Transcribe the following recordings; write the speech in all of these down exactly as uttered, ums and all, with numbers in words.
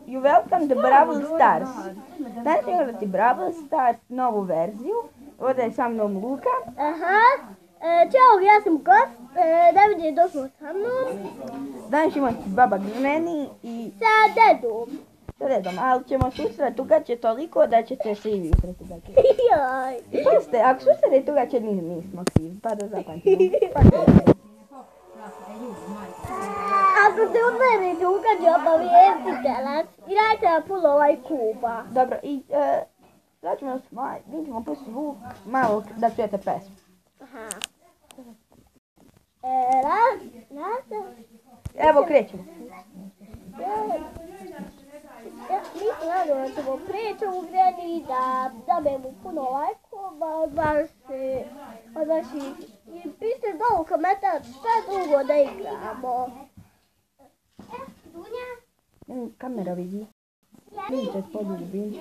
you welcome to Brawl Stars. Danas ću igrati Brawl Stars novu verziju. Ovdje je sa mnom Luka. Aha. E, Ćao, ja sam gost. E, David je došao sa mnom. Danas ćemo imati baba Granny i Sa dedom. sa dedom, ali ćemo susret tugaće toliko da ćete se i vi pretugaće. Joj. Pazite, ako susret tugaće mi nismo krivi, pa da zapamtimo. Pa da zapamtimo. Ako se udveri tugaće, obavijestite nas i dajte na puno ovaj kuba. Dobro, i e, sad ćemo, mi ćemo pustiti zvuk malo da čujete pesmu. Aha. E, raz, raz, Evo, krećemo. Ja, mi se nadamo da ćemo priču u Granny, da dobijemo puno lajkova od vas, e, od vaših. I pišite dolu komentar šta drugo da igramo. Mm, Kamera vidi. Vidite spoljubim.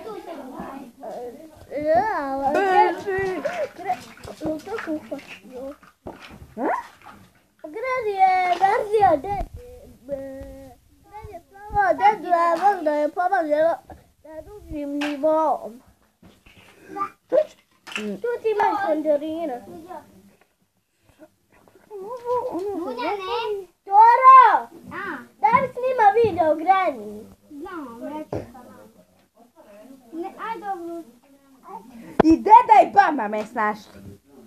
Ja, ali... Beži! No to kuhvatio. Ha? Granny je verzija dede. Granny je prava dedu, a možda je pomažela na drugim nivom. Tu ti imaš mandarina. Dunja ne. Doro! A, Daj mi snima video Granny. znam, reći. Ne, aj dobro. I deda i baba me snašli.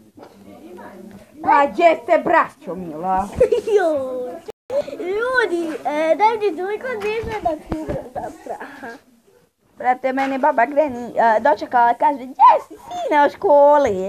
Pa gdje ste, braćo mila? Joj. Ljudi, e, daj mi toliko više da ću da praha. Brate, mene baba Granny uh, dočekala, kaže, gdje si sine u školi?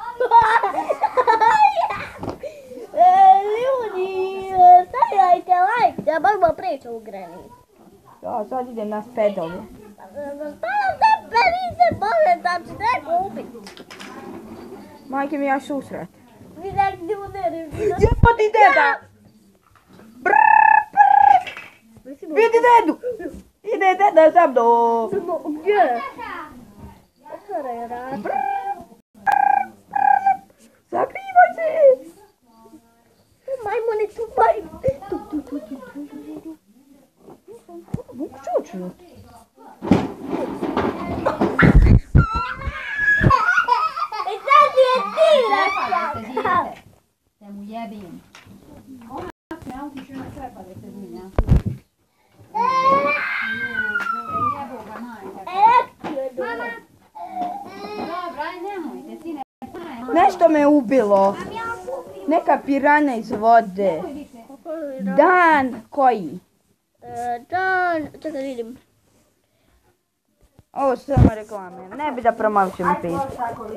E, ljudi, e, stavljajte like da možemo pričati u Granny. Ja, sad idem na spedove. Stavljam da perice može da ću ne kupiti. Majke mi ja susret. Vi nek ljudi, Gdje pa ti deda? Brrr, brrr. Vidi dedu! Ide deda za mnom. Gdje? Otvaraj rad. Sakrivaj se! Majmune tu, majmune. Tu, tu, tu, tu, tu, tu, tu. Vuk čučnut. I sad je ti rekla. Da mu jebim. Ja mu ću na krepa da se zmija. Jebo ga majka. Elektriju Mama. Dobro, aj nemojte, sine. Nešto me ubilo. Neka piranja iz vode. Dan koji? Dan, čekaj vidim. Ovo su samo reklame. Ne bi da promovišem Facebook.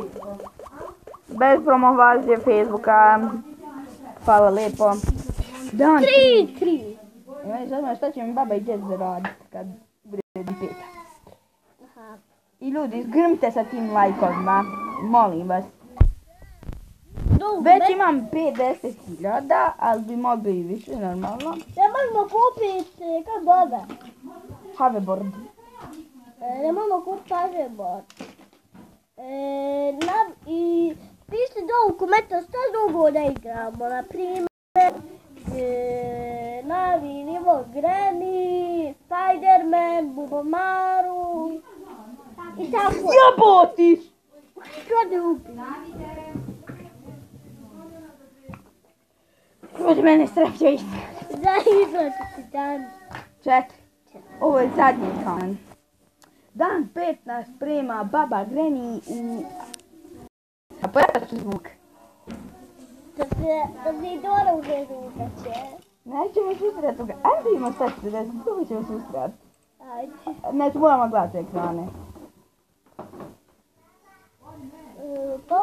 Bez promovacije Facebooka. Hvala lijepo. Dan Tri, tri. I meni zanima šta će mi baba i djed zaraditi kad bude peta. Aha. I ljudi, zgrmite sa tim lajkovima. Molim vas. No, Već imam pedeset hiljada, ali bi mogli i više, normalno. ne možemo kupiti, kako dobe. Hoverboard. E, ne možemo kupiti hoverboard. E, na, i pišite dolu komentar šta drugo da igramo. Na primjer, e, Navi, nivo Granny, Spiderman, Bubomaru i tako. Jabotiš! Što te upi? Od mene strepio isto. Da izlačiti dan. Četiri. Ovo je zadnji dan. Dan pet nas sprema baba Granny u... A pojačat ću zvuk. Da se, da se i Dora uvezu ukaće. Nećemo susret toga. Ajde imamo šta ćete desiti, kako ćemo susret. Ajde. Znači moramo gledati ekrane. E, pa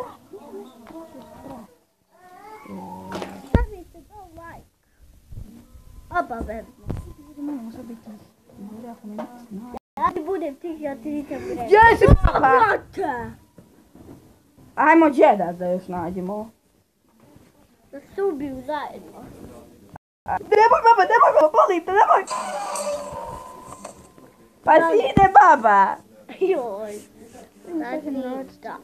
stavite do like. Obavezno. Moramo sad biti... Bude ako me neko zna. Ja ti budem tih, ja ti nisam Granny. Gdje si baba? Brate! Ajmo džeda da još nađemo. Da se ubiju zajedno. Nemoj baba, nemoj baba, molim te, nemoj! Pa si ide baba! Joj. Znači, da.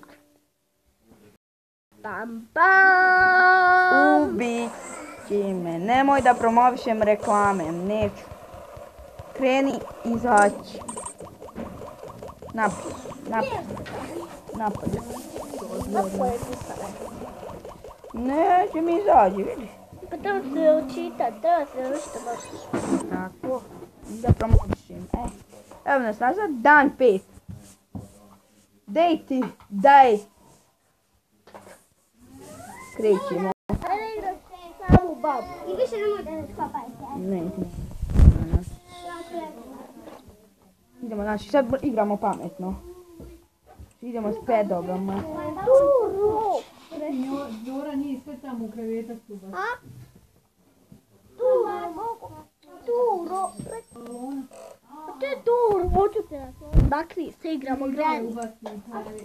Pam, pam. Ubit će me, nemoj da promovišem reklame, neću. kreni izaći. Naprijed, naprijed, naprijed. Kako je pisano? Neće mi izađi, vidi. Pa treba se očitat, treba se nešto baš. Tako, da promovišem. E, evo nas nazad, dan pet. Dej ti, daj. Krećemo. Ajde igram samu babu. I više nemoj da ne skapajte. Ne, ne. Idemo, znači sad igramo pametno. Idemo s pedovama. Turo! Dora nije sve tamo u krevetak tu baš. A? Turo, mogu. Turo. A to je Turo, hoću te na svoju. Bakri, se igramo grani. Ubaci u krevet.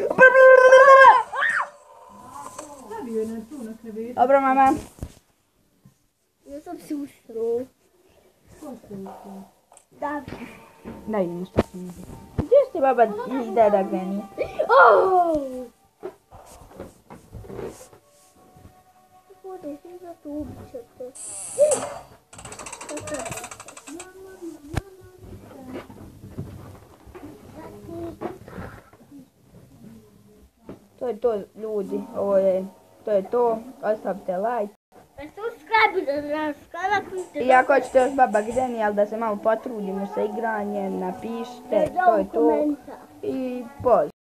Stavio je na tu na krevetak. Dobro, mama. Ja sam se usro. Ko se ušao? Da. Daj mi što sam ide. Gdje ste baba i deda Granny? Oh! Bude si za to ubićete. To je to, ljudi. Ovo je, to je to. Ostavite like. Subscribe na naš kanal. I ako hoćete još baba Granny, ali da se malo potrudimo sa igranjem, napišite. To je to. I poz.